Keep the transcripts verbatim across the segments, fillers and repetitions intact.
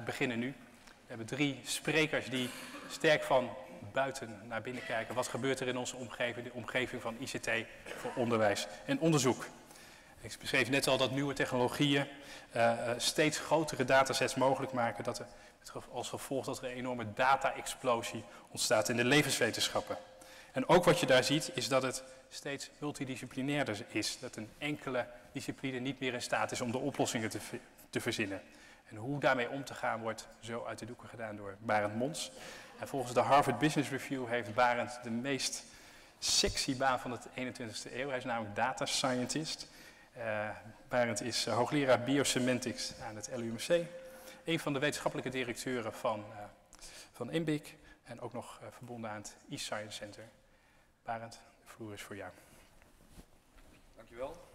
beginnen nu. We hebben drie sprekers die sterk van buiten naar binnen kijken. Wat gebeurt er in onze omgeving, de omgeving van I C T voor onderwijs en onderzoek? Ik beschreef net al dat nieuwe technologieën uh, steeds grotere datasets mogelijk maken. Dat er, als gevolg dat er een enorme data-explosie ontstaat in de levenswetenschappen. En ook wat je daar ziet is dat het steeds multidisciplinairder is. Dat een enkele discipline niet meer in staat is om de oplossingen te, te verzinnen. En hoe daarmee om te gaan wordt zo uit de doeken gedaan door Barend Mons. En volgens de Harvard Business Review heeft Barend de meest sexy baan van de eenentwintigste eeuw. Hij is namelijk data scientist. Uh, Barend is uh, hoogleraar biosemantics aan het L U M C. Een van de wetenschappelijke directeuren van, uh, van I M B I C. En ook nog uh, verbonden aan het e-Science Center. Barend, de vloer is voor jou. Dankjewel.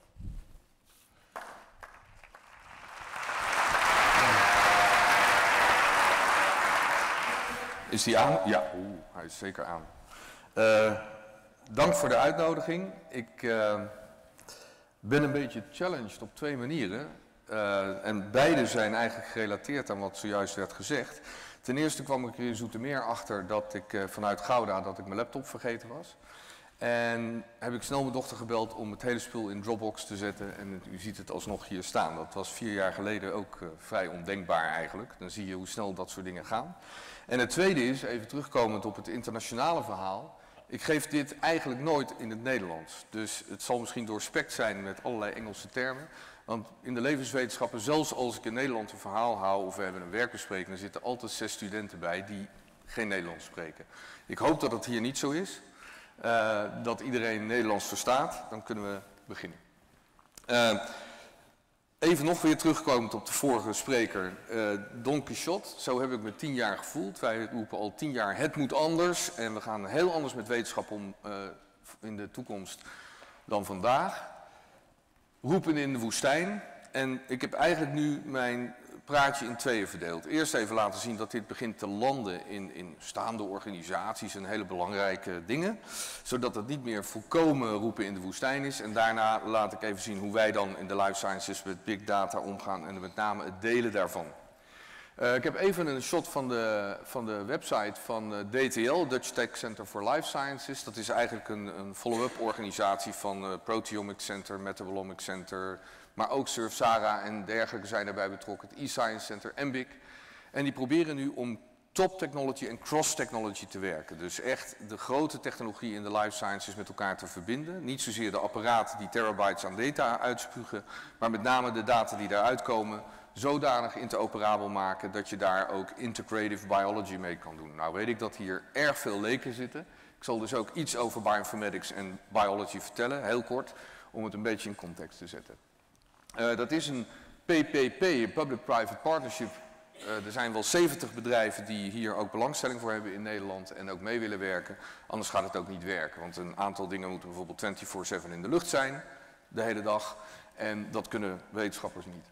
Is die aan? Ja, oeh, hij is zeker aan. Uh, dank voor de uitnodiging. Ik uh, ben een beetje challenged op twee manieren. Uh, en beide zijn eigenlijk gerelateerd aan wat zojuist werd gezegd. Ten eerste kwam ik er in Zoetermeer achter dat ik uh, vanuit Gouda dat ik mijn laptop vergeten was. En heb ik snel mijn dochter gebeld om het hele spul in Dropbox te zetten. En u ziet het alsnog hier staan. Dat was vier jaar geleden ook uh, vrij ondenkbaar eigenlijk. Dan zie je hoe snel dat soort dingen gaan. En het tweede is, even terugkomend op het internationale verhaal. Ik geef dit eigenlijk nooit in het Nederlands. Dus het zal misschien doorspekt zijn met allerlei Engelse termen. Want in de levenswetenschappen, zelfs als ik in Nederland een verhaal hou of we hebben een werkbespreking, dan zitten altijd zes studenten bij die geen Nederlands spreken. Ik hoop dat het hier niet zo is. Uh, dat iedereen Nederlands verstaat. Dan kunnen we beginnen. Uh, even nog weer terugkomend op de vorige spreker. Uh, Don Quixote, zo heb ik me tien jaar gevoeld. Wij roepen al tien jaar het moet anders. En we gaan heel anders met wetenschap om uh, in de toekomst dan vandaag. Roepen in de woestijn. En ik heb eigenlijk nu mijn praatje in tweeën verdeeld. Eerst even laten zien dat dit begint te landen in, in staande organisaties en hele belangrijke dingen. Zodat het niet meer volkomen roepen in de woestijn is. En daarna laat ik even zien hoe wij dan in de life sciences met big data omgaan en met name het delen daarvan. Uh, ik heb even een shot van de, van de website van uh, D T L, Dutch Tech Center for Life Sciences. Dat is eigenlijk een, een follow-up organisatie van uh, Proteomics Center, Metabolomics Center, maar ook Surfsara en dergelijke zijn daarbij betrokken, het e-Science Center, M B I C. En die proberen nu om top technology en cross technology te werken. Dus echt de grote technologie in de life sciences met elkaar te verbinden. Niet zozeer de apparaten die terabytes aan data uitspugen, maar met name de data die daaruit komen zodanig interoperabel maken dat je daar ook integrative biology mee kan doen. Nou weet ik dat hier erg veel leken zitten. Ik zal dus ook iets over bioinformatics en biology vertellen, heel kort, om het een beetje in context te zetten. Uh, dat is een P P P, een Public-Private Partnership. Uh, er zijn wel zeventig bedrijven die hier ook belangstelling voor hebben in Nederland en ook mee willen werken. Anders gaat het ook niet werken, want een aantal dingen moeten bijvoorbeeld vierentwintig zeven in de lucht zijn, de hele dag. En dat kunnen wetenschappers niet.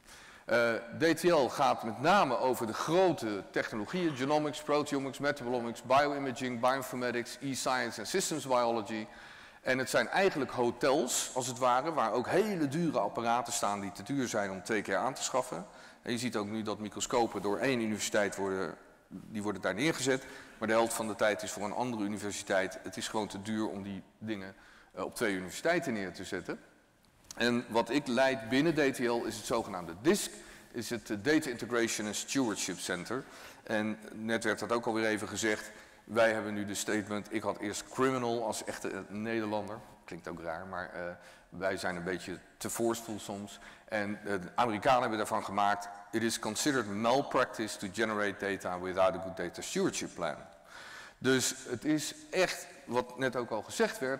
Uh, D T L gaat met name over de grote technologieën, genomics, proteomics, metabolomics, bioimaging, bioinformatics, e-science en systems biology. En het zijn eigenlijk hotels, als het ware, waar ook hele dure apparaten staan die te duur zijn om twee keer aan te schaffen. En je ziet ook nu dat microscopen door één universiteit worden, die worden daar neergezet, maar de helft van de tijd is voor een andere universiteit. Het is gewoon te duur om die dingen uh, op twee universiteiten neer te zetten. En wat ik leid binnen D T L is het zogenaamde D I S C, is het Data Integration and Stewardship Center. En net werd dat ook alweer even gezegd, wij hebben nu de statement, ik had eerst criminal als echte Nederlander, klinkt ook raar, maar uh, wij zijn een beetje te forceful soms. En uh, de Amerikanen hebben daarvan gemaakt, it is considered malpractice to generate data without a good data stewardship plan. Dus het is echt, wat net ook al gezegd werd,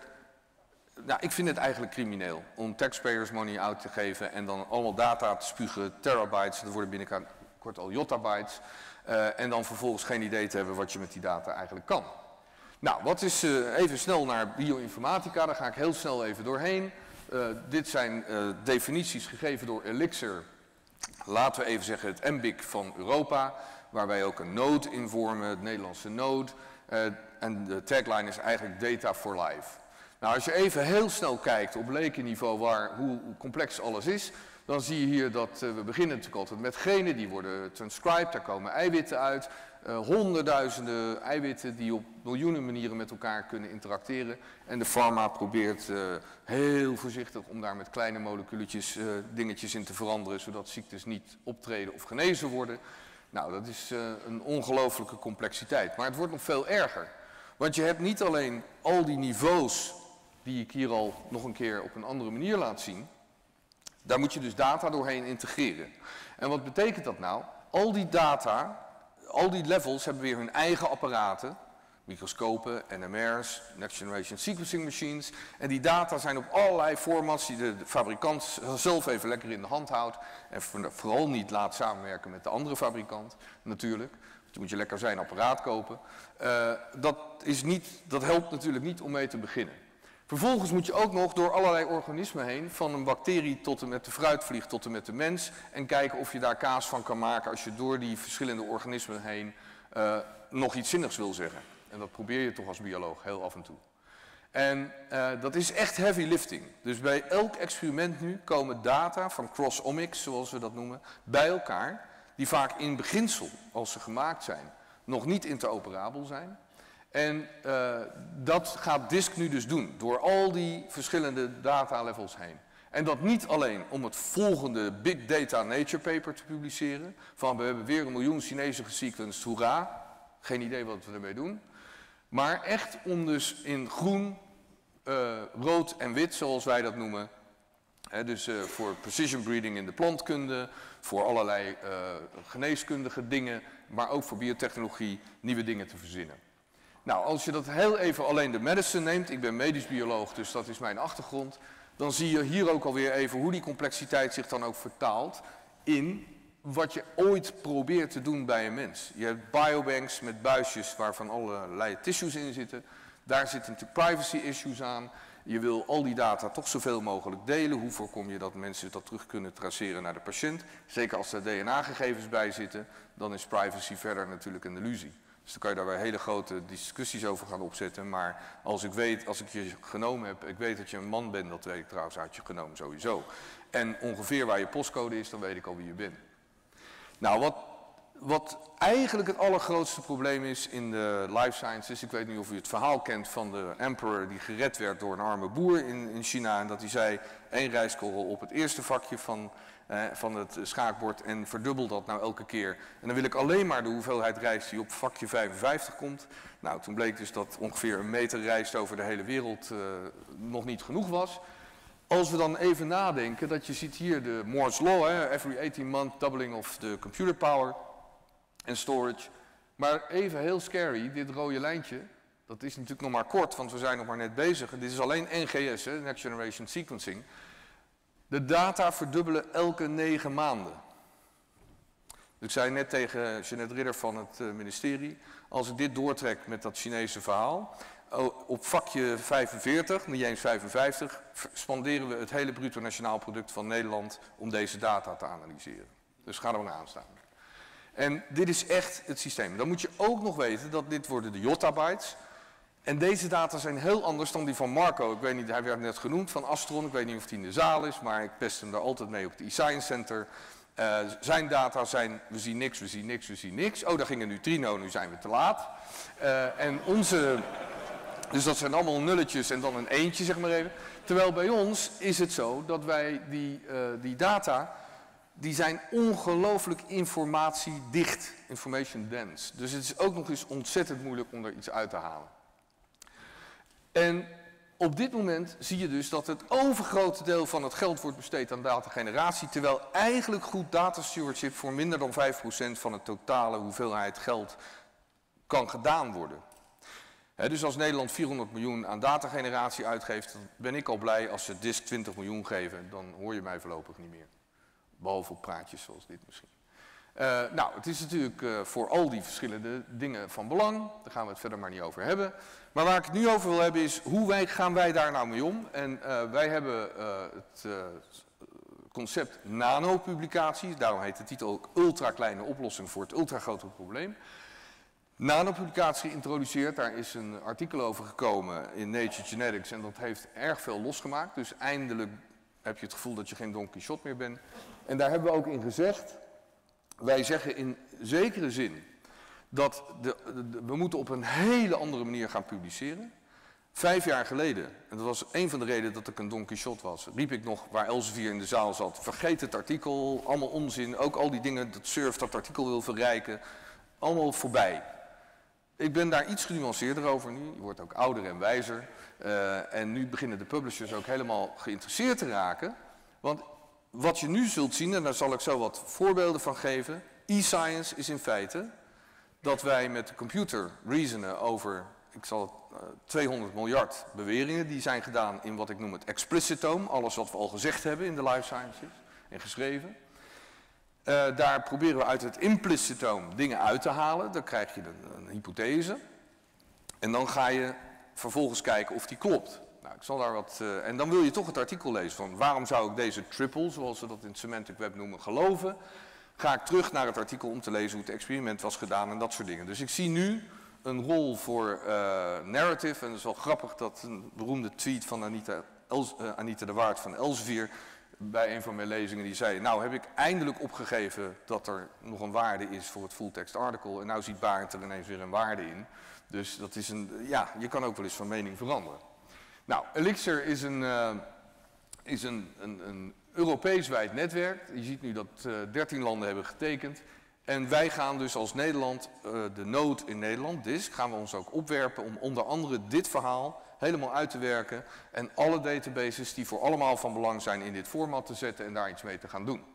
nou, ik vind het eigenlijk crimineel om taxpayers money uit te geven en dan allemaal data te spugen, terabytes, dat worden binnenkort al yottabytes, uh, en dan vervolgens geen idee te hebben wat je met die data eigenlijk kan. Nou, wat is uh, even snel naar bioinformatica, daar ga ik heel snel even doorheen. Uh, dit zijn uh, definities gegeven door Elixir, laten we even zeggen het M B I C van Europa, waar wij ook een node in vormen, het Nederlandse node, uh, en de tagline is eigenlijk Data for Life. Nou, als je even heel snel kijkt op lekenniveau waar, hoe complex alles is, dan zie je hier dat uh, we beginnen natuurlijk altijd met genen, die worden transcribed, daar komen eiwitten uit. Uh, honderdduizenden eiwitten die op miljoenen manieren met elkaar kunnen interacteren. En de pharma probeert uh, heel voorzichtig om daar met kleine moleculetjes uh, dingetjes in te veranderen, zodat ziektes niet optreden of genezen worden. Nou, dat is uh, een ongelooflijke complexiteit. Maar het wordt nog veel erger. Want je hebt niet alleen al die niveaus die ik hier al nog een keer op een andere manier laat zien. Daar moet je dus data doorheen integreren. En wat betekent dat nou? Al die data, al die levels hebben weer hun eigen apparaten. Microscopen, N M R's, Next Generation Sequencing Machines. En die data zijn op allerlei formats die de, de fabrikant zelf even lekker in de hand houdt. En vooral niet laat samenwerken met de andere fabrikant, natuurlijk. Dus dan moet je lekker zijn apparaat kopen. Uh, dat, is niet, dat helpt natuurlijk niet om mee te beginnen. Vervolgens moet je ook nog door allerlei organismen heen, van een bacterie tot en met de fruitvlieg tot en met de mens, en kijken of je daar kaas van kan maken als je door die verschillende organismen heen uh, nog iets zinnigs wil zeggen. En dat probeer je toch als bioloog heel af en toe. En uh, dat is echt heavy lifting. Dus bij elk experiment nu komen data van cross-omics, zoals we dat noemen, bij elkaar, die vaak in beginsel, als ze gemaakt zijn, nog niet interoperabel zijn. En uh, dat gaat D I S C nu dus doen, door al die verschillende data levels heen. En dat niet alleen om het volgende Big Data Nature paper te publiceren, van we hebben weer een miljoen Chinezen gesequenced, hoera, geen idee wat we ermee doen. Maar echt om dus in groen, uh, rood en wit, zoals wij dat noemen, hè, dus uh, voor precision breeding in de plantkunde, voor allerlei uh, geneeskundige dingen, maar ook voor biotechnologie, nieuwe dingen te verzinnen. Nou, als je dat heel even alleen de medicine neemt, ik ben medisch bioloog, dus dat is mijn achtergrond, dan zie je hier ook alweer even hoe die complexiteit zich dan ook vertaalt in wat je ooit probeert te doen bij een mens. Je hebt biobanks met buisjes waarvan allerlei tissues in zitten. Daar zitten natuurlijk privacy issues aan. Je wil al die data toch zoveel mogelijk delen. Hoe voorkom je dat mensen dat terug kunnen traceren naar de patiënt? Zeker als er D N A-gegevens bij zitten, dan is privacy verder natuurlijk een illusie. Dus dan kan je daar weer hele grote discussies over gaan opzetten. Maar als ik weet, als ik je genomen heb, ik weet dat je een man bent, dat weet ik trouwens uit je genomen sowieso. En ongeveer waar je postcode is, dan weet ik al wie je bent. Nou, wat, wat eigenlijk het allergrootste probleem is in de life sciences, ik weet niet of u het verhaal kent van de emperor die gered werd door een arme boer in, in China. En dat hij zei, één rijstkorrel op het eerste vakje van, eh, van het schaakbord en verdubbel dat nou elke keer. En dan wil ik alleen maar de hoeveelheid rijst die op vakje vijfenvijftig komt. Nou, toen bleek dus dat ongeveer een meter rijst over de hele wereld uh, nog niet genoeg was. Als we dan even nadenken, dat je ziet hier de Moore's Law, hè, every eighteen month doubling of the computer power en storage. Maar even heel scary, dit rode lijntje, dat is natuurlijk nog maar kort, want we zijn nog maar net bezig. Dit is alleen N G S, hè, Next Generation Sequencing. De data verdubbelen elke negen maanden. Ik zei net tegen Jeanette Ridder van het uh, ministerie, als ik dit doortrek met dat Chinese verhaal, op vakje vijfenveertig, niet eens vijfenvijftig, spanderen we het hele bruto nationaal product van Nederland om deze data te analyseren. Dus ga er maar aan staan. En dit is echt het systeem. Dan moet je ook nog weten dat dit worden de yottabytes. En deze data zijn heel anders dan die van Marco. Ik weet niet, hij werd net genoemd van Astron. Ik weet niet of hij in de zaal is, maar ik pest hem daar altijd mee op het e-science center. Uh, zijn data zijn, we zien niks, we zien niks, we zien niks. Oh, daar ging een neutrino, nu zijn we te laat. Uh, en onze... Dus dat zijn allemaal nulletjes en dan een eentje, zeg maar even. Terwijl bij ons is het zo dat wij die, uh, die data, die zijn ongelooflijk informatiedicht, information dense. Dus het is ook nog eens ontzettend moeilijk om er iets uit te halen. En op dit moment zie je dus dat het overgrote deel van het geld wordt besteed aan datageneratie, terwijl eigenlijk goed data stewardship voor minder dan vijf procent van het totale hoeveelheid geld kan gedaan worden. He, dus als Nederland vierhonderd miljoen aan datageneratie uitgeeft, dan ben ik al blij als ze D I S C twintig miljoen geven. Dan hoor je mij voorlopig niet meer. Behalve op praatjes zoals dit misschien. Uh, nou, het is natuurlijk uh, voor al die verschillende dingen van belang. Daar gaan we het verder maar niet over hebben. Maar waar ik het nu over wil hebben is, hoe wij, gaan wij daar nou mee om? En uh, wij hebben uh, het uh, concept nanopublicaties. Daarom heet de titel ook ultrakleine oplossing voor het ultragrote probleem. Nanopublicatie geïntroduceerd, daar is een artikel over gekomen in Nature Genetics en dat heeft erg veel losgemaakt. Dus eindelijk heb je het gevoel dat je geen Don Quixote meer bent. En daar hebben we ook in gezegd, wij zeggen in zekere zin dat de, de, de, we moeten op een hele andere manier gaan publiceren. Vijf jaar geleden, en dat was een van de redenen dat ik een Don Quixote was, riep ik nog waar Elsevier in de zaal zat, vergeet het artikel, allemaal onzin, ook al die dingen dat Surf dat artikel wil verrijken, allemaal voorbij. Ik ben daar iets genuanceerder over nu, je wordt ook ouder en wijzer. Uh, en nu beginnen de publishers ook helemaal geïnteresseerd te raken. Want wat je nu zult zien, en daar zal ik zo wat voorbeelden van geven, e-science is in feite dat wij met de computer reasonen over, ik zal het, uh, tweehonderd miljard beweringen die zijn gedaan in wat ik noem het explicitome, alles wat we al gezegd hebben in de life sciences en geschreven. Uh, daar proberen we uit het implicitome dingen uit te halen, dan krijg je een, een hypothese en dan ga je vervolgens kijken of die klopt. Nou, ik zal daar wat, uh, en dan wil je toch het artikel lezen van waarom zou ik deze triple, zoals we dat in het semantic web noemen, geloven. Ga ik terug naar het artikel om te lezen hoe het experiment was gedaan en dat soort dingen. Dus ik zie nu een rol voor uh, narrative en het is wel grappig dat een beroemde tweet van Anita, Els, uh, Anita de Waard van Elsevier bij een van mijn lezingen die zei, nou heb ik eindelijk opgegeven dat er nog een waarde is voor het full text article en nou ziet Barend er ineens weer een waarde in. Dus dat is een, ja, je kan ook wel eens van mening veranderen. Nou, Elixir is een, uh, is een, een, een Europees wijd netwerk. Je ziet nu dat uh, dertien landen hebben getekend. En wij gaan dus als Nederland, uh, de node in Nederland, D I S C, gaan we ons ook opwerpen om onder andere dit verhaal helemaal uit te werken. En alle databases die voor allemaal van belang zijn in dit format te zetten en daar iets mee te gaan doen.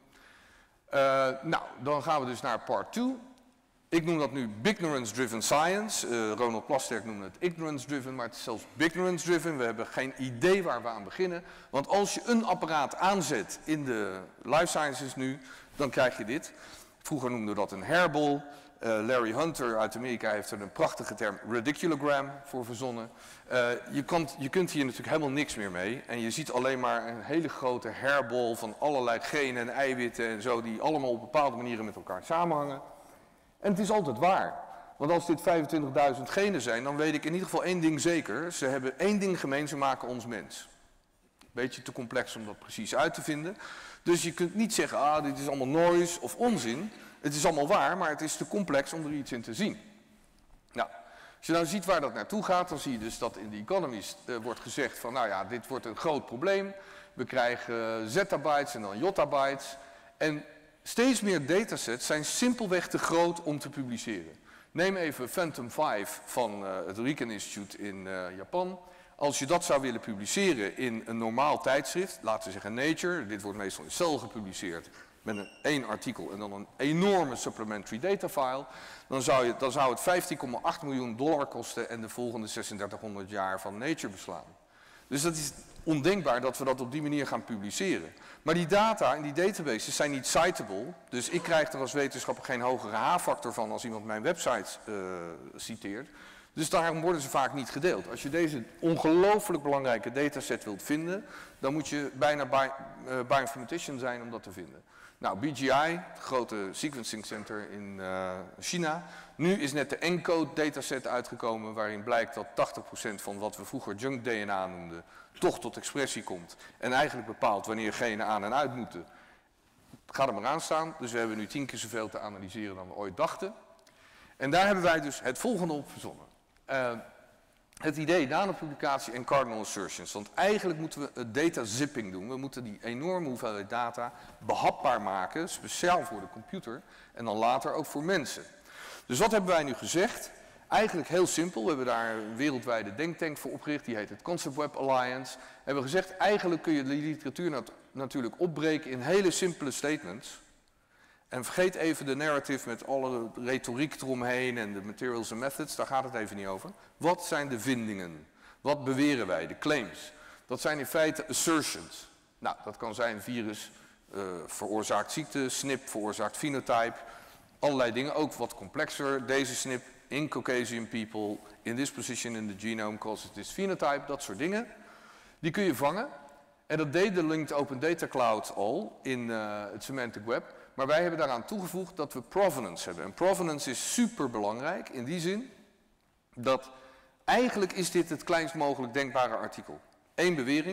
Uh, nou, dan gaan we dus naar part twee. Ik noem dat nu Bignorance-driven science. Uh, Ronald Plasterk noemde het ignorance-driven, maar het is zelfs Bignorance-driven. We hebben geen idee waar we aan beginnen. Want als je een apparaat aanzet in de life sciences nu, dan krijg je dit. Vroeger noemden we dat een hairball. Uh, Larry Hunter uit Amerika heeft er een prachtige term radiculogram voor verzonnen. Uh, je, kan, je kunt hier natuurlijk helemaal niks meer mee. En je ziet alleen maar een hele grote hairball van allerlei genen en eiwitten en zo, die allemaal op bepaalde manieren met elkaar samenhangen. En het is altijd waar. Want als dit vijfentwintigduizend genen zijn, dan weet ik in ieder geval één ding zeker. Ze hebben één ding gemeen, ze maken ons mens. Beetje te complex om dat precies uit te vinden. Dus je kunt niet zeggen, ah, dit is allemaal noise of onzin. Het is allemaal waar, maar het is te complex om er iets in te zien. Nou, als je nou ziet waar dat naartoe gaat, dan zie je dus dat in The Economist uh, wordt gezegd van, nou ja, dit wordt een groot probleem. We krijgen uh, zettabytes en dan jottabytes. En steeds meer datasets zijn simpelweg te groot om te publiceren. Neem even Phantom vijf van uh, het Riken Institute in uh, Japan. Als je dat zou willen publiceren in een normaal tijdschrift, laten we zeggen Nature, dit wordt meestal in Cell gepubliceerd met een één artikel en dan een enorme supplementary data file, dan zou, je, dan zou het vijftien komma acht miljoen dollar kosten en de volgende drieduizendzeshonderd jaar van Nature beslaan. Dus dat is ondenkbaar dat we dat op die manier gaan publiceren. Maar die data en die databases zijn niet citable, dus ik krijg er als wetenschapper geen hogere H-factor van als iemand mijn website uh, citeert. Dus daarom worden ze vaak niet gedeeld. Als je deze ongelooflijk belangrijke dataset wilt vinden, dan moet je bijna bi uh, bioinformatician zijn om dat te vinden. Nou, B G I, het grote sequencing center in uh, China. Nu is net de ENCODE dataset uitgekomen waarin blijkt dat tachtig procent van wat we vroeger junk D N A noemden, toch tot expressie komt. En eigenlijk bepaalt wanneer genen aan en uit moeten. Ga er maar aan staan. Dus we hebben nu tien keer zoveel te analyseren dan we ooit dachten. En daar hebben wij dus het volgende op verzonnen. Uh, het idee nanopublicatie en cardinal assertions. Want eigenlijk moeten we het data zipping doen. We moeten die enorme hoeveelheid data behapbaar maken, speciaal voor de computer en dan later ook voor mensen. Dus wat hebben wij nu gezegd? Eigenlijk heel simpel. We hebben daar een wereldwijde denktank voor opgericht. Die heet het Concept Web Alliance. We hebben gezegd, eigenlijk kun je de literatuur nat natuurlijk opbreken in hele simpele statements. En vergeet even de narrative met alle retoriek eromheen en de materials en methods, daar gaat het even niet over. Wat zijn de vindingen? Wat beweren wij, de claims? Dat zijn in feite assertions. Nou, dat kan zijn virus uh, veroorzaakt ziekte, S N P veroorzaakt phenotype, allerlei dingen, ook wat complexer. Deze S N P in Caucasian people, in this position in the genome causes this phenotype, dat soort dingen. Die kun je vangen. En dat deed de Linked Open Data Cloud al in uh, het semantic web. Maar wij hebben daaraan toegevoegd dat we provenance hebben. En provenance is super belangrijk in die zin dat eigenlijk is dit het kleinst mogelijk denkbare artikel. Eén bewering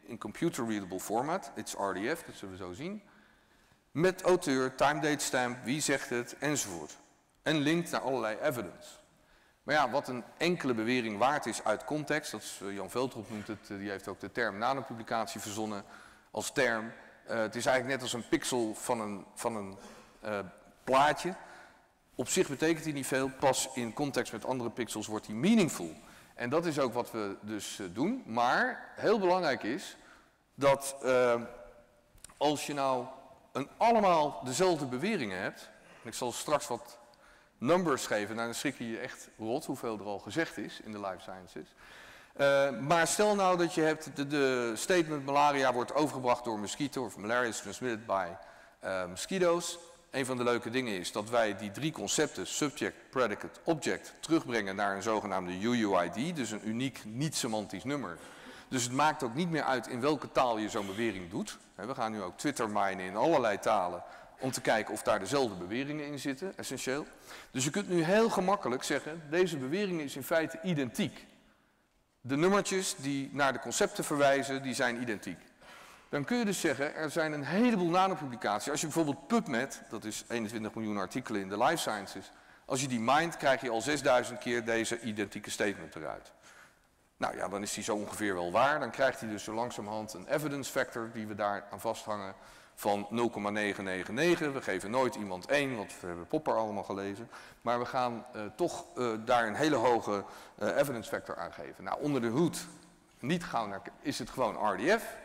in computer readable format, it's R D F, dat zullen we zo zien, met auteur, time date stamp, wie zegt het, enzovoort. En linkt naar allerlei evidence. Maar ja, wat een enkele bewering waard is uit context, dat is, Jan Veltrop noemt het, die heeft ook de term nanopublicatie verzonnen als term. Uh, het is eigenlijk net als een pixel van een, van een uh, plaatje. Op zich betekent die niet veel, pas in context met andere pixels wordt die meaningful. En dat is ook wat we dus uh, doen, maar heel belangrijk is dat uh, als je nou een allemaal dezelfde beweringen hebt, en ik zal straks wat numbers geven, nou dan schrik je je echt rot hoeveel er al gezegd is in de life sciences. Uh, maar stel nou dat je hebt de, de statement malaria wordt overgebracht door mosquito of malaria is transmitted by uh, mosquitoes. Een van de leuke dingen is dat wij die drie concepten, subject, predicate, object, terugbrengen naar een zogenaamde U U I D, dus een uniek niet-semantisch nummer. Dus het maakt ook niet meer uit in welke taal je zo'n bewering doet. We gaan nu ook Twitter minen in allerlei talen om te kijken of daar dezelfde beweringen in zitten, essentieel. Dus je kunt nu heel gemakkelijk zeggen, deze bewering is in feite identiek. De nummertjes die naar de concepten verwijzen, die zijn identiek. Dan kun je dus zeggen, er zijn een heleboel nanopublicaties. Als je bijvoorbeeld PubMed, dat is eenentwintig miljoen artikelen in de life sciences, als je die mined, krijg je al zesduizend keer deze identieke statement eruit. Nou ja, dan is die zo ongeveer wel waar. Dan krijgt hij dus zo langzamerhand een evidence factor die we daar aan vasthangen van nul komma negenhonderdnegenennegentig. We geven nooit iemand één, want we hebben Popper allemaal gelezen. Maar we gaan uh, toch uh, daar een hele hoge uh, evidence factor aan geven. Nou, onder de hoed, niet gauw naar, is het gewoon R D F.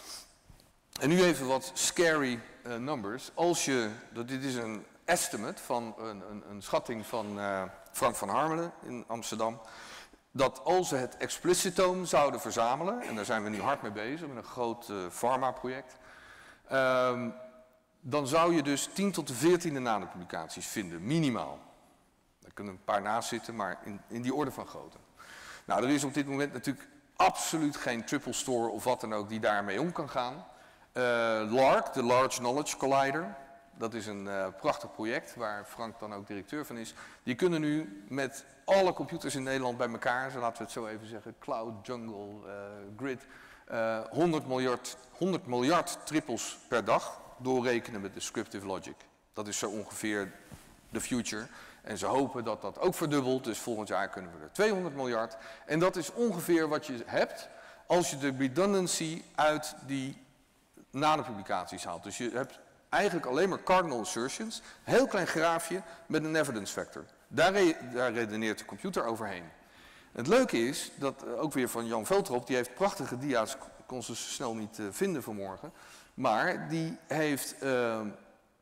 En nu even wat scary uh, numbers. Als je, dit is een estimate van een, een, een schatting van uh, Frank van Harmelen in Amsterdam. Dat als ze het explicitoom zouden verzamelen, en daar zijn we nu hard mee bezig met een groot uh, pharma-project, um, dan zou je dus tien tot de veertiende nanopublicaties vinden, minimaal. Daar kunnen een paar naast zitten, maar in, in die orde van grootte. Nou, er is op dit moment natuurlijk absoluut geen triple store of wat dan ook die daarmee om kan gaan. Uh, LARC, de Large Knowledge Collider, dat is een uh, prachtig project waar Frank dan ook directeur van is. Die kunnen nu met alle computers in Nederland bij elkaar, zo laten we het zo even zeggen, Cloud, Jungle, uh, Grid, uh, honderd miljard, honderd miljard trippels per dag doorrekenen met descriptive logic. Dat is zo ongeveer de future. En ze hopen dat dat ook verdubbelt, dus volgend jaar kunnen we er tweehonderd miljard. En dat is ongeveer wat je hebt als je de redundancy uit die nanopublicaties haalt. Dus je hebt eigenlijk alleen maar cardinal assertions, een heel klein graafje met een evidence factor. Daar, re daar redeneert de computer overheen. Het leuke is, dat uh, ook weer van Jan Veltrop, die heeft prachtige dia's, ik kon ze snel niet uh, vinden vanmorgen, maar die heeft uh, een,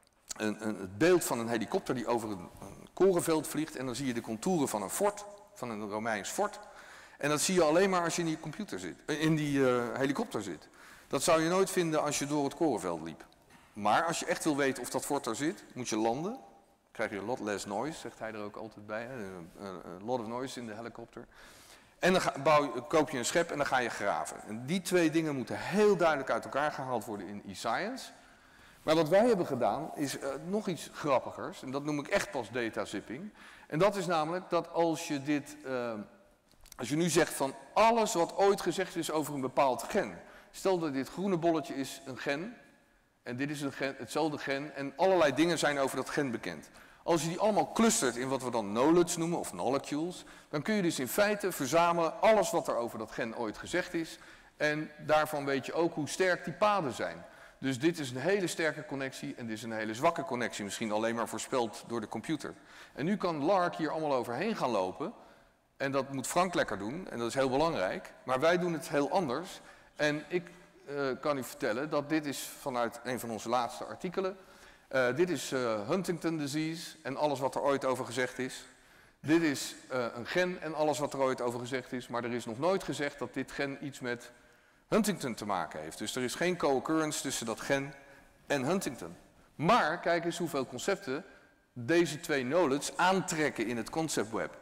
een, het beeld van een helikopter die over een, een korenveld vliegt en dan zie je de contouren van een fort, van een Romeins fort. En dat zie je alleen maar als je in die, computer zit, in die uh, helikopter zit. Dat zou je nooit vinden als je door het korenveld liep. Maar als je echt wil weten of dat fort er zit, moet je landen. Dan krijg je a lot less noise, zegt hij er ook altijd bij. A lot of noise in de helikopter. En dan ga, bouw, koop je een schep en dan ga je graven. En die twee dingen moeten heel duidelijk uit elkaar gehaald worden in e-science. Maar wat wij hebben gedaan is uh, nog iets grappigers. En dat noem ik echt pas data zipping. En dat is namelijk dat als je dit... Uh, als je nu zegt van alles wat ooit gezegd is over een bepaald gen. Stel dat dit groene bolletje is een gen. En dit is een gen, hetzelfde gen. En allerlei dingen zijn over dat gen bekend. Als je die allemaal clustert in wat we dan knowledge noemen, of molecules, dan kun je dus in feite verzamelen alles wat er over dat gen ooit gezegd is. En daarvan weet je ook hoe sterk die paden zijn. Dus dit is een hele sterke connectie en dit is een hele zwakke connectie, misschien alleen maar voorspeld door de computer. En nu kan LARC hier allemaal overheen gaan lopen. En dat moet Frank lekker doen, en dat is heel belangrijk. Maar wij doen het heel anders. En ik uh, kan u vertellen dat dit is vanuit een van onze laatste artikelen. Uh, dit is uh, Huntington disease en alles wat er ooit over gezegd is. Dit is uh, een gen en alles wat er ooit over gezegd is. Maar er is nog nooit gezegd dat dit gen iets met Huntington te maken heeft. Dus er is geen co-occurrence tussen dat gen en Huntington. Maar kijk eens hoeveel concepten deze twee knowledge aantrekken in het concept web.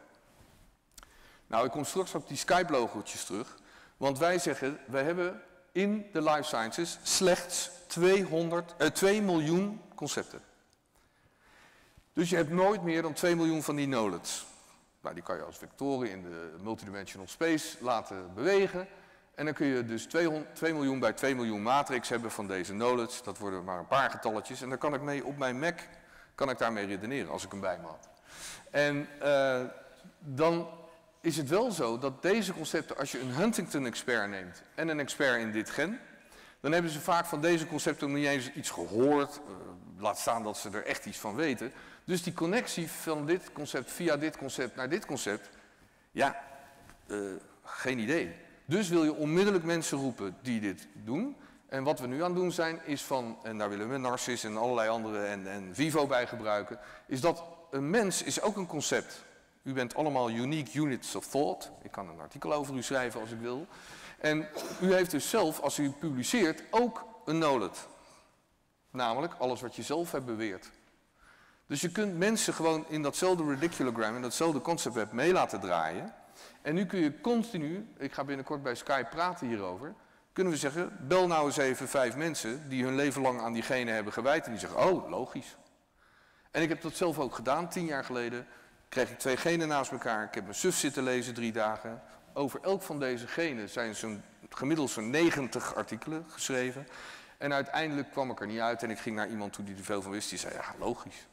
Nou, ik kom straks op die Skype-logootjes terug. Want wij zeggen, wij hebben in de life sciences slechts tweehonderd, eh, twee miljoen concepten. Dus je hebt nooit meer dan twee miljoen van die knowledge. Nou, die kan je als vectoren in de multidimensional space laten bewegen. En dan kun je dus twee miljoen bij twee miljoen matrix hebben van deze knowledge. Dat worden maar een paar getalletjes. En daar kan ik mee op mijn Mac, kan ik daarmee redeneren als ik hem bij me had. En uh, dan is het wel zo dat deze concepten, als je een Huntington-expert neemt en een expert in dit gen, dan hebben ze vaak van deze concepten nog niet eens iets gehoord. Uh, laat staan dat ze er echt iets van weten. Dus die connectie van dit concept via dit concept naar dit concept, ja, uh, geen idee. Dus wil je onmiddellijk mensen roepen die dit doen. En wat we nu aan het doen zijn, is van, en daar willen we Narcis en allerlei andere en, en Vivo bij gebruiken, is dat een mens is ook een concept. U bent allemaal unique units of thought. Ik kan een artikel over u schrijven als ik wil. En u heeft dus zelf, als u publiceert, ook een knowledge. Namelijk alles wat je zelf hebt beweerd. Dus je kunt mensen gewoon in datzelfde ridiculogram, in datzelfde conceptweb mee laten draaien. En nu kun je continu, ik ga binnenkort bij Skype praten hierover, kunnen we zeggen, bel nou eens even vijf mensen die hun leven lang aan diegene hebben gewijd en die zeggen, oh, logisch. En ik heb dat zelf ook gedaan, tien jaar geleden kreeg ik twee genen naast elkaar, ik heb mijn suf zitten lezen drie dagen. Over elk van deze genen zijn zo'n gemiddeld zo'n negentig artikelen geschreven. En uiteindelijk kwam ik er niet uit en ik ging naar iemand toe die er veel van wist, die zei, ja, logisch.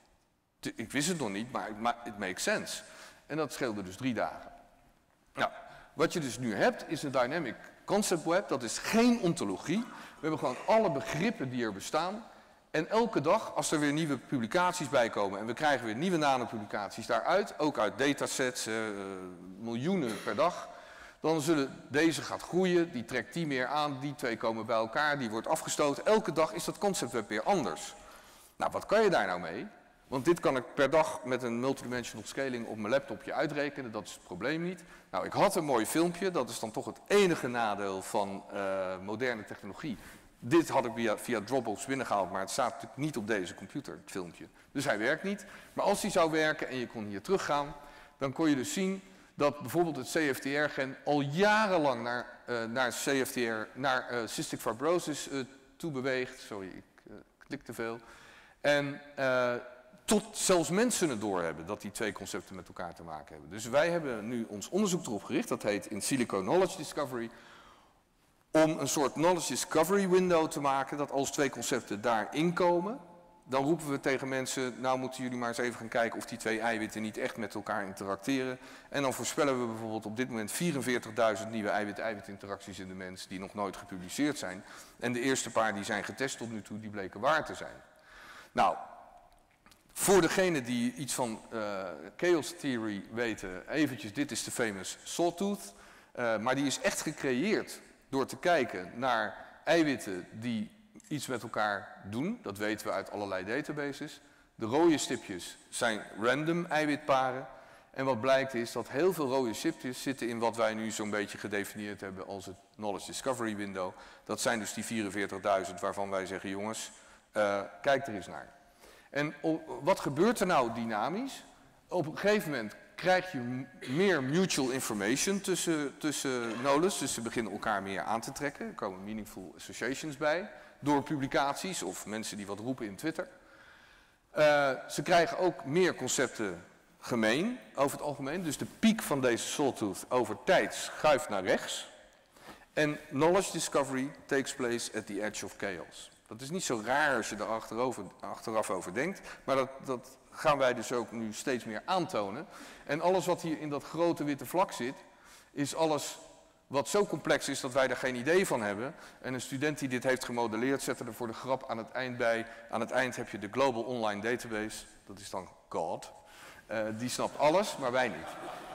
Ik wist het nog niet, maar it makes sense. En dat scheelde dus drie dagen. Nou, wat je dus nu hebt is een dynamic concept web, dat is geen ontologie. We hebben gewoon alle begrippen die er bestaan. En elke dag, als er weer nieuwe publicaties bij komen en we krijgen weer nieuwe nanopublicaties daaruit, ook uit datasets, uh, miljoenen per dag, dan zullen deze gaat groeien, die trekt die meer aan, die twee komen bij elkaar, die wordt afgestoten. Elke dag is dat conceptweb weer anders. Nou, wat kan je daar nou mee? Want dit kan ik per dag met een multidimensional scaling op mijn laptopje uitrekenen, dat is het probleem niet. Nou, ik had een mooi filmpje, dat is dan toch het enige nadeel van uh, moderne technologie. Dit had ik via, via Dropbox binnengehaald, maar het staat natuurlijk niet op deze computer, het filmpje. Dus hij werkt niet. Maar als hij zou werken en je kon hier teruggaan, dan kon je dus zien dat bijvoorbeeld het C F T R-gen al jarenlang naar, uh, naar C F T R, naar uh, cystic fibrosis uh, toe beweegt. Sorry, ik uh, klik te veel. En uh, tot zelfs mensen het doorhebben dat die twee concepten met elkaar te maken hebben. Dus wij hebben nu ons onderzoek erop gericht, dat heet in silico knowledge discovery, om een soort knowledge discovery window te maken, dat als twee concepten daarin komen, dan roepen we tegen mensen, nou moeten jullie maar eens even gaan kijken of die twee eiwitten niet echt met elkaar interacteren. En dan voorspellen we bijvoorbeeld op dit moment vierenveertigduizend nieuwe eiwit-eiwit interacties in de mens die nog nooit gepubliceerd zijn. En de eerste paar die zijn getest tot nu toe, die bleken waar te zijn. Nou, voor degenen die iets van uh, chaos theory weten, eventjes, dit is de famous sawtooth. Uh, maar die is echt gecreëerd door te kijken naar eiwitten die iets met elkaar doen. Dat weten we uit allerlei databases. De rode stipjes zijn random eiwitparen. En wat blijkt is dat heel veel rode stipjes zitten in wat wij nu zo'n beetje gedefinieerd hebben als het knowledge discovery window. Dat zijn dus die vierenveertigduizend waarvan wij zeggen, jongens, uh, kijk er eens naar. En wat gebeurt er nou dynamisch? Op een gegeven moment krijg je meer mutual information tussen, tussen knowledge, dus ze beginnen elkaar meer aan te trekken. Er komen meaningful associations bij, door publicaties of mensen die wat roepen in Twitter. Uh, ze krijgen ook meer concepten gemeen, over het algemeen. Dus de piek van deze sawtooth over tijd schuift naar rechts. En knowledge discovery takes place at the edge of chaos. Dat is niet zo raar als je er achterover, achteraf over denkt, maar dat, dat gaan wij dus ook nu steeds meer aantonen. En alles wat hier in dat grote witte vlak zit, is alles wat zo complex is dat wij er geen idee van hebben. En een student die dit heeft gemodelleerd, zet er voor de grap aan het eind bij. Aan het eind heb je de Global Online Database, dat is dan God. Uh, die snapt alles, maar wij niet.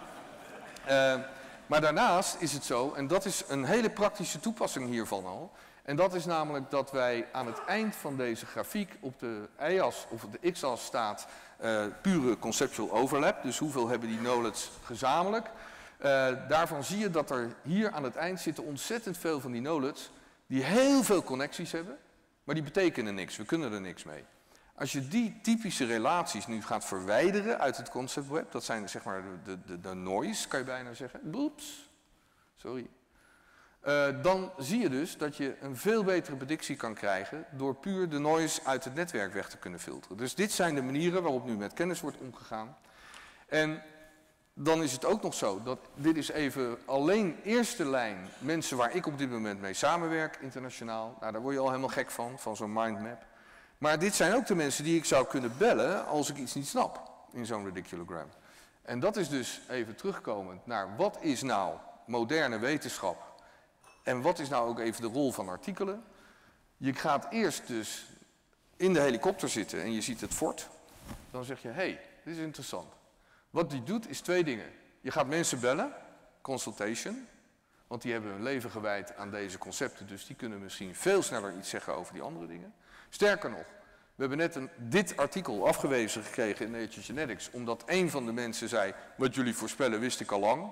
Uh, maar daarnaast is het zo, en dat is een hele praktische toepassing hiervan al. En dat is namelijk dat wij aan het eind van deze grafiek op de y-as of op de x-as staat uh, pure conceptual overlap. Dus hoeveel hebben die knowledge gezamenlijk. Uh, daarvan zie je dat er hier aan het eind zitten ontzettend veel van die knowledge die heel veel connecties hebben, maar die betekenen niks. We kunnen er niks mee. Als je die typische relaties nu gaat verwijderen uit het conceptweb, dat zijn zeg maar de, de, de noise, kan je bijna zeggen. Oeps, sorry. Uh, dan zie je dus dat je een veel betere predictie kan krijgen door puur de noise uit het netwerk weg te kunnen filteren. Dus dit zijn de manieren waarop nu met kennis wordt omgegaan. En dan is het ook nog zo dat dit is even alleen eerste lijn mensen waar ik op dit moment mee samenwerk internationaal. Nou, daar word je al helemaal gek van, van zo'n mindmap. Maar dit zijn ook de mensen die ik zou kunnen bellen als ik iets niet snap in zo'n ridiculogram. En dat is dus even terugkomend naar wat is nou moderne wetenschap en wat is nou ook even de rol van artikelen. Je gaat eerst dus in de helikopter zitten en je ziet het fort. Dan zeg je, hé, hey, dit is interessant. Wat die doet is twee dingen. Je gaat mensen bellen, consultation, want die hebben hun leven gewijd aan deze concepten, dus die kunnen misschien veel sneller iets zeggen over die andere dingen. Sterker nog, we hebben net een, dit artikel afgewezen gekregen in Nature Genetics, omdat een van de mensen zei, wat jullie voorspellen wist ik al lang.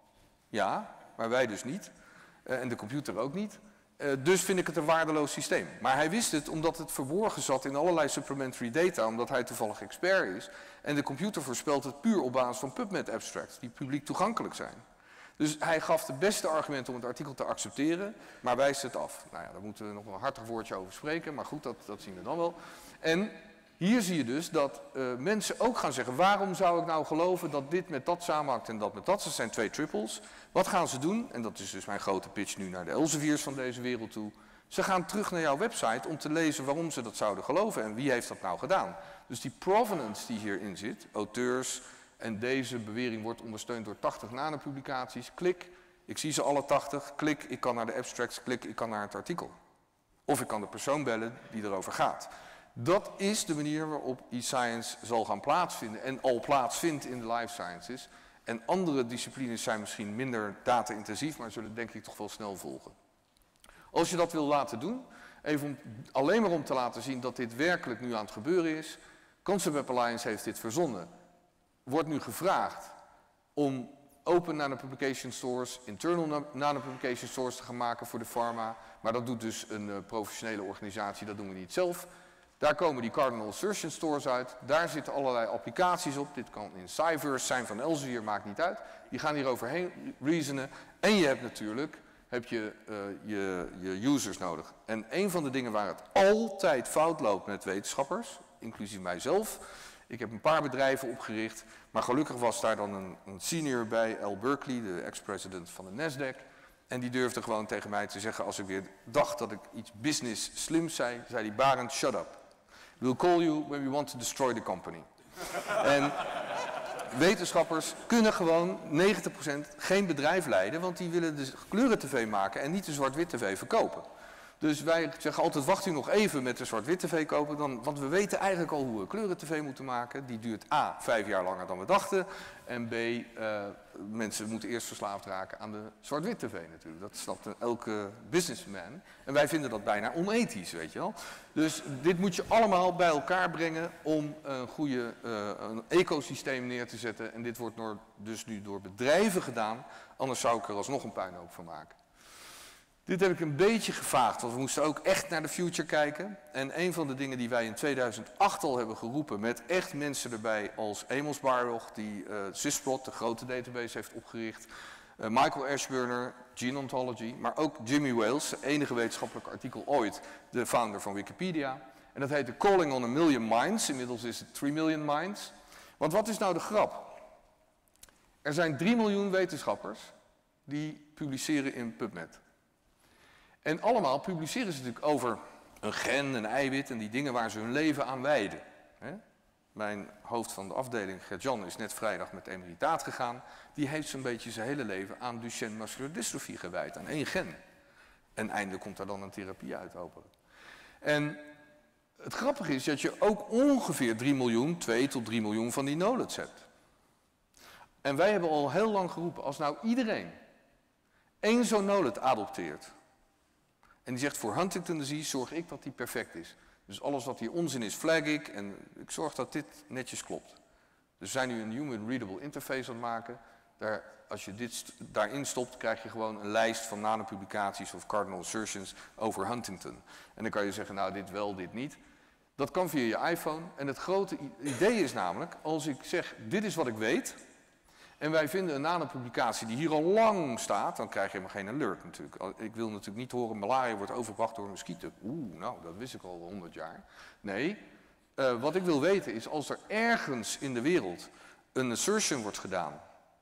Ja, maar wij dus niet. Uh, en de computer ook niet. Uh, dus vind ik het een waardeloos systeem. Maar hij wist het omdat het verborgen zat in allerlei supplementary data, omdat hij toevallig expert is. En de computer voorspelt het puur op basis van PubMed abstracts, die publiek toegankelijk zijn. Dus hij gaf de beste argumenten om het artikel te accepteren, maar wijst het af. Nou ja, daar moeten we nog een hartig woordje over spreken, maar goed, dat, dat zien we dan wel. En hier zie je dus dat uh, mensen ook gaan zeggen, waarom zou ik nou geloven dat dit met dat samenhangt en dat met dat? Dat zijn twee triples. Wat gaan ze doen? En dat is dus mijn grote pitch nu naar de Elsevier's van deze wereld toe. Ze gaan terug naar jouw website om te lezen waarom ze dat zouden geloven en wie heeft dat nou gedaan. Dus die provenance die hierin zit, auteurs, en deze bewering wordt ondersteund door tachtig nanopublicaties. Klik, ik zie ze alle tachtig. Klik, ik kan naar de abstracts. Klik, ik kan naar het artikel. Of ik kan de persoon bellen die erover gaat. Dat is de manier waarop e-science zal gaan plaatsvinden en al plaatsvindt in de life sciences. En andere disciplines zijn misschien minder data-intensief, maar zullen denk ik toch wel snel volgen. Als je dat wil laten doen, even om, alleen maar om te laten zien dat dit werkelijk nu aan het gebeuren is. Concept Web Alliance heeft dit verzonnen. Wordt nu gevraagd om open nanopublication stores, internal nanopublication stores te gaan maken voor de pharma. Maar dat doet dus een uh, professionele organisatie, dat doen we niet zelf. Daar komen die cardinal assertion stores uit. Daar zitten allerlei applicaties op. Dit kan in Cyverse zijn van Elsevier, maakt niet uit. Die gaan hier overheen reasonen. En je hebt natuurlijk heb je, uh, je je users nodig. En een van de dingen waar het altijd fout loopt met wetenschappers, inclusief mijzelf. Ik heb een paar bedrijven opgericht, maar gelukkig was daar dan een, een senior bij, Al Berkeley, de ex-president van de Nasdaq. En die durfde gewoon tegen mij te zeggen, als ik weer dacht dat ik iets business slims zei, zei die Barend, shut up. We'll call you when we want to destroy the company. En wetenschappers kunnen gewoon negentig procent geen bedrijf leiden, want die willen de kleuren-tv maken en niet de zwart-wit tv verkopen. Dus wij zeggen altijd, wacht u nog even met de zwart-wit tv kopen, dan, want we weten eigenlijk al hoe we kleuren-tv moeten maken. Die duurt A, vijf jaar langer dan we dachten. En B, uh, mensen moeten eerst verslaafd raken aan de zwart-wit tv natuurlijk. Dat snapt elke businessman. En wij vinden dat bijna onethisch, weet je wel. Dus dit moet je allemaal bij elkaar brengen om een goede uh, een ecosysteem neer te zetten. En dit wordt door, dus nu door bedrijven gedaan, anders zou ik er alsnog een puinhoop van maken. Dit heb ik een beetje gevaagd, want we moesten ook echt naar de future kijken. En een van de dingen die wij in tweeduizend acht al hebben geroepen, met echt mensen erbij als Amos Barloch, die uh, Sysprot, de grote database, heeft opgericht. Uh, Michael Ashburner, Gene Ontology, maar ook Jimmy Wales, het enige wetenschappelijk artikel ooit, de founder van Wikipedia. En dat heette Calling on a Million Minds, inmiddels is het three million Minds. Want wat is nou de grap? Er zijn drie miljoen wetenschappers die publiceren in PubMed. En allemaal publiceren ze natuurlijk over een gen, een eiwit en die dingen waar ze hun leven aan wijden. He? Mijn hoofd van de afdeling, Gert-Jan, is net vrijdag met emeritaat gegaan. Die heeft zo'n beetje zijn hele leven aan Duchenne muscular dystrophy gewijd, aan één gen. En eindelijk komt daar dan een therapie uit, hopelijk. En het grappige is dat je ook ongeveer drie miljoen, twee tot drie miljoen van die knowledge hebt. En wij hebben al heel lang geroepen, als nou iedereen één zo'n knowledge adopteert, en die zegt, voor Huntington disease zorg ik dat die perfect is. Dus alles wat hier onzin is, flag ik en ik zorg dat dit netjes klopt. Dus we zijn nu een human readable interface aan het maken. Daar, als je dit daarin stopt, krijg je gewoon een lijst van nanopublicaties of cardinal assertions over Huntington. En dan kan je zeggen, nou dit wel, dit niet. Dat kan via je iPhone. En het grote idee is namelijk, als ik zeg, dit is wat ik weet, en wij vinden een nanopublicatie die hier al lang staat, dan krijg je helemaal geen alert natuurlijk. Ik wil natuurlijk niet horen, malaria wordt overgebracht door een muskieten. Oeh, nou, dat wist ik al honderd jaar. Nee, uh, wat ik wil weten is, als er ergens in de wereld een assertion wordt gedaan,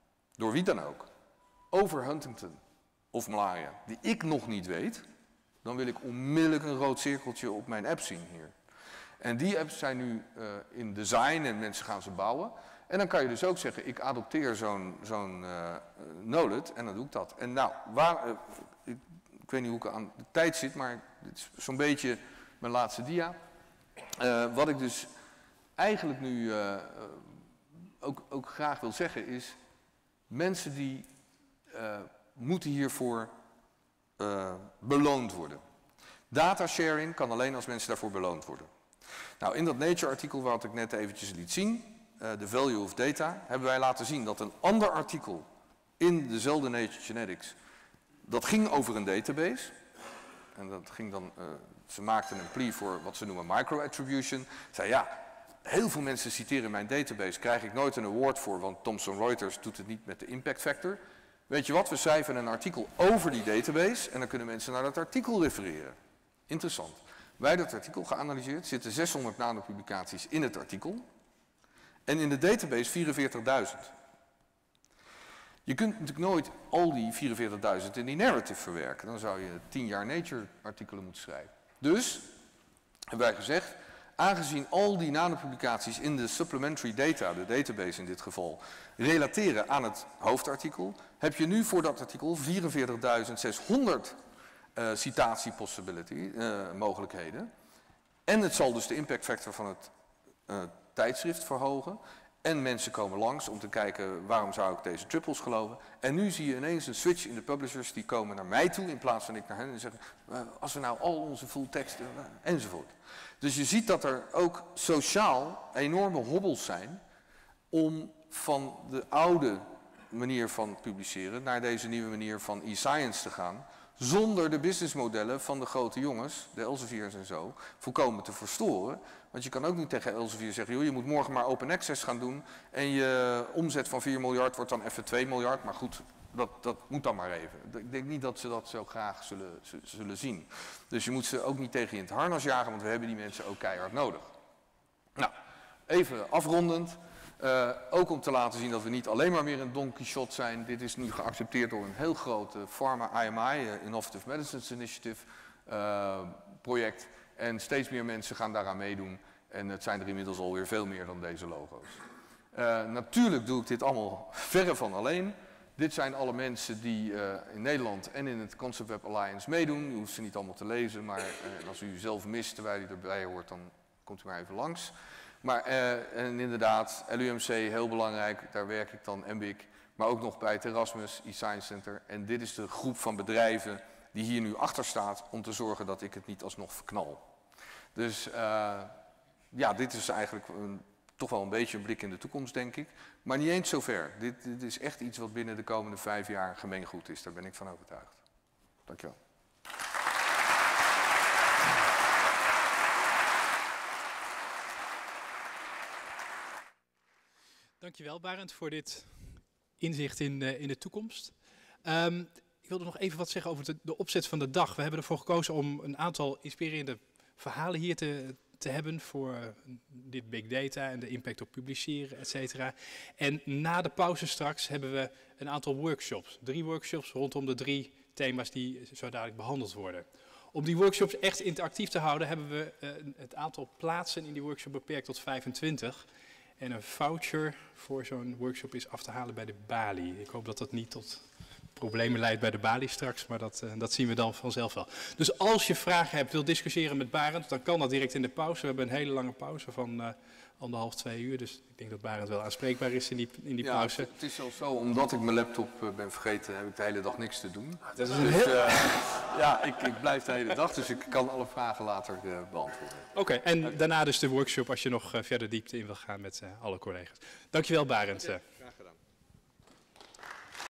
door wie dan ook, over Huntington of malaria, die ik nog niet weet, dan wil ik onmiddellijk een rood cirkeltje op mijn app zien hier. En die apps zijn nu uh, in design en mensen gaan ze bouwen. En dan kan je dus ook zeggen, ik adopteer zo'n zo'n uh, Knowledge en dan doe ik dat. En nou, waar, uh, ik, ik weet niet hoe ik aan de tijd zit, maar dit is zo'n beetje mijn laatste dia. Uh, wat ik dus eigenlijk nu uh, ook, ook graag wil zeggen is, mensen die uh, moeten hiervoor uh, beloond worden. Datasharing kan alleen als mensen daarvoor beloond worden. Nou, in dat Nature-artikel wat ik net eventjes liet zien, uh, The Value of Data, hebben wij laten zien dat een ander artikel in dezelfde Nature Genetics, dat ging over een database. En dat ging dan, uh, ze maakten een plea voor wat ze noemen micro-attribution. Zei ja, heel veel mensen citeren mijn database, krijg ik nooit een award voor, want Thomson Reuters doet het niet met de impact factor. Weet je wat, we schrijven een artikel over die database en dan kunnen mensen naar dat artikel refereren. Interessant. Wij hebben dat artikel geanalyseerd, zitten zeshonderd nanopublicaties in het artikel en in de database vierenveertigduizend. Je kunt natuurlijk nooit al die vierenveertigduizend in die narrative verwerken. Dan zou je tien jaar Nature-artikelen moeten schrijven. Dus hebben wij gezegd, aangezien al die nanopublicaties in de supplementary data, de database in dit geval, relateren aan het hoofdartikel, heb je nu voor dat artikel vierenveertigduizend zeshonderd uh, citatiepossibility, uh, mogelijkheden. En het zal dus de impact factor van het uh, tijdschrift verhogen. En mensen komen langs om te kijken waarom zou ik deze triples geloven. En nu zie je ineens een switch in de publishers die komen naar mij toe in plaats van ik naar hen en zeggen uh, als we nou al onze full tekst uh, enzovoort. Dus je ziet dat er ook sociaal enorme hobbels zijn om van de oude manier van publiceren naar deze nieuwe manier van e-science te gaan. Zonder de businessmodellen van de grote jongens, de Elseviers en zo, volkomen te verstoren. Want je kan ook niet tegen Elsevier zeggen, joh, je moet morgen maar open access gaan doen en je omzet van vier miljard wordt dan even twee miljard. Maar goed, dat, dat moet dan maar even. Ik denk niet dat ze dat zo graag zullen, zullen zien. Dus je moet ze ook niet tegen in het harnas jagen, want we hebben die mensen ook keihard nodig. Nou, even afrondend. Uh, ook om te laten zien dat we niet alleen maar meer een Don Quixote zijn. Dit is nu geaccepteerd door een heel groot uh, Pharma I M I, uh, Innovative Medicines Initiative uh, project. En steeds meer mensen gaan daaraan meedoen. En het zijn er inmiddels alweer veel meer dan deze logo's. Uh, natuurlijk doe ik dit allemaal verre van alleen. Dit zijn alle mensen die uh, in Nederland en in het Concept Web Alliance meedoen. U hoeft ze niet allemaal te lezen, maar uh, als u zelf mist terwijl u erbij hoort, dan komt u maar even langs. Maar uh, en inderdaad, L U M C, heel belangrijk, daar werk ik dan, M B I C, maar ook nog bij het Erasmus e-Science Center. En dit is de groep van bedrijven die hier nu achter staat om te zorgen dat ik het niet alsnog verknal. Dus uh, ja, dit is eigenlijk een, toch wel een beetje een blik in de toekomst, denk ik. Maar niet eens zover. Dit, dit is echt iets wat binnen de komende vijf jaar gemeengoed is. Daar ben ik van overtuigd. Dankjewel. Dankjewel, Barend, voor dit inzicht in, uh, in de toekomst. Um, ik wilde nog even wat zeggen over de, de opzet van de dag. We hebben ervoor gekozen om een aantal inspirerende verhalen hier te, te hebben voor uh, dit big data en de impact op publiceren, et cetera. En na de pauze straks hebben we een aantal workshops. Drie workshops rondom de drie thema's die zo dadelijk behandeld worden. Om die workshops echt interactief te houden hebben we uh, het aantal plaatsen in die workshop beperkt tot vijfentwintig. En een voucher voor zo'n workshop is af te halen bij de balie. Ik hoop dat dat niet tot problemen leidt bij de balie straks, maar dat, uh, dat zien we dan vanzelf wel. Dus als je vragen hebt, wil discussiëren met Barend, dan kan dat direct in de pauze. We hebben een hele lange pauze van uh, anderhalf, twee uur. Dus ik denk dat Barend wel aanspreekbaar is in die, in die ja, pauze. Het, het is zelfs zo, omdat ik mijn laptop uh, ben vergeten, heb ik de hele dag niks te doen. Dat is dus heel... uh, ja, ik, ik blijf de hele dag, dus ik kan alle vragen later uh, beantwoorden. Oké, okay, en okay. Daarna dus de workshop als je nog uh, verder diepte in wil gaan met uh, alle collega's. Dankjewel, Barend. Ja, graag gedaan.